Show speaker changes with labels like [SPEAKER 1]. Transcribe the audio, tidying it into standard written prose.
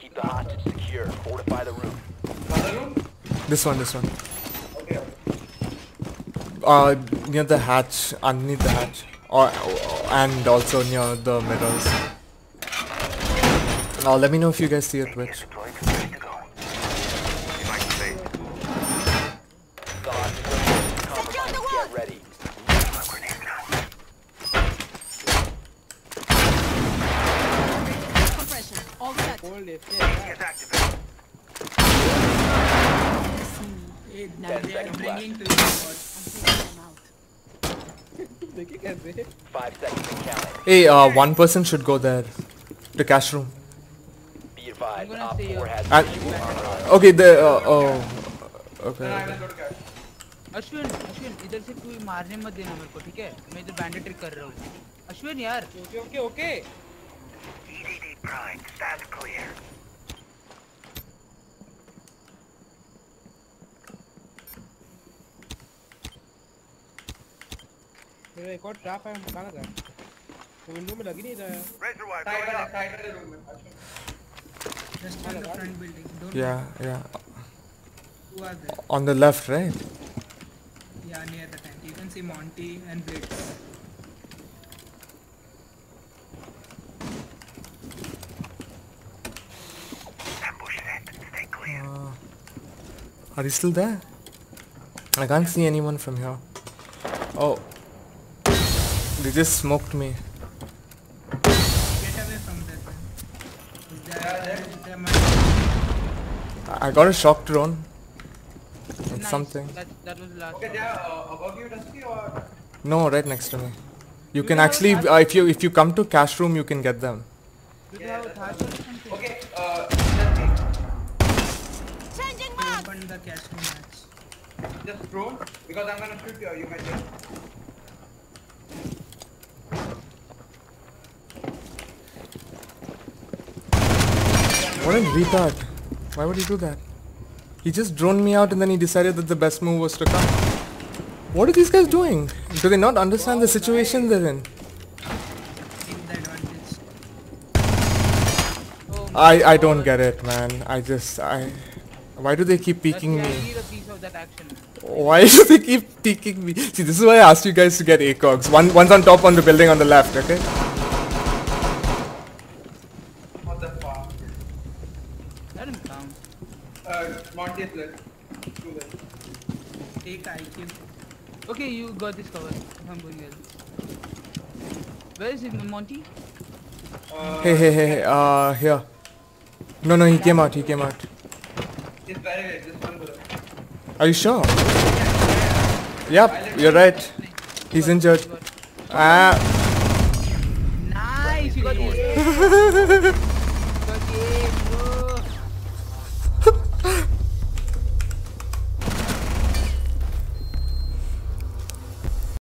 [SPEAKER 1] Keep the hostage secure. Fortify the room.
[SPEAKER 2] This one.
[SPEAKER 3] Okay.
[SPEAKER 2] Near the hatch, underneath the hatch, and also near the mirrors. Let me know if you guys see a Twitch.
[SPEAKER 1] The hostage is compromised. Get ready.
[SPEAKER 4] Compression. All set.
[SPEAKER 3] Hold it.
[SPEAKER 5] Now they are bringing to you.
[SPEAKER 4] I'm taking them out.
[SPEAKER 3] देखिए कैसे?
[SPEAKER 1] 5 seconds and counting.
[SPEAKER 2] Hey, one person should go there, the cash room.
[SPEAKER 1] Be advised, Op 4 has
[SPEAKER 2] And
[SPEAKER 1] visual armor.
[SPEAKER 2] okay, okay.
[SPEAKER 5] Ashwin इधर से कोई मारने मत देना मेरे को, ठीक है? मैं इधर बैंडेड ट्रिक कर रहा हूँ। अश्विन यार।
[SPEAKER 3] Okay.
[SPEAKER 1] EDD prime. Stand clear.
[SPEAKER 3] मेरा एक और ट्रैप है, हटाना था। तो विंडो में लग ही नहीं रहा है।
[SPEAKER 6] साइड वाले रूम में।
[SPEAKER 5] Just on the front building. Don't
[SPEAKER 2] Yeah.
[SPEAKER 5] Who are there?
[SPEAKER 2] On the left, right?
[SPEAKER 5] Yeah, near the tent. You can see Monty and Blitz.
[SPEAKER 2] Are you still there? I can't see anyone from here. Oh, they just smoked me.
[SPEAKER 5] Get away from that one. There might
[SPEAKER 2] I got a shock drone. It's
[SPEAKER 5] nice.
[SPEAKER 2] something.
[SPEAKER 5] That was the last
[SPEAKER 6] Okay,
[SPEAKER 5] one.
[SPEAKER 6] they are above you, Dusty, or
[SPEAKER 2] No, right next to me. You can actually, if you come to cash room, you can get them.
[SPEAKER 5] Do you have a third or something?
[SPEAKER 6] okay, Dusty,
[SPEAKER 4] Changing
[SPEAKER 5] You
[SPEAKER 4] mark.
[SPEAKER 5] opened the cash room match.
[SPEAKER 6] just drone because I'm gonna shoot you. You might get.
[SPEAKER 2] What a retard. Why would he do that? He just droned me out and then he decided that the best move was to come. What are these guys doing? Do they not understand the situation they're in?
[SPEAKER 5] Take the advantage.
[SPEAKER 2] I don't get it, man. Why do they keep peeking
[SPEAKER 5] I
[SPEAKER 2] me?
[SPEAKER 5] need a piece of that action.
[SPEAKER 2] Why do they keep peeking me? See, this is why I asked you guys to get ACOGs. One's on top on the building on the left, okay?
[SPEAKER 6] What the fuck?
[SPEAKER 5] Let him count.
[SPEAKER 6] Monty is left. Two left.
[SPEAKER 5] Take IQ. Okay, you got this cover. I'm going well. Where is it, Monty?
[SPEAKER 2] Hey, here. No, he came out.
[SPEAKER 6] He's barricaded. Just one bullet.
[SPEAKER 2] Are you sure? Yep, you're right. He's injured.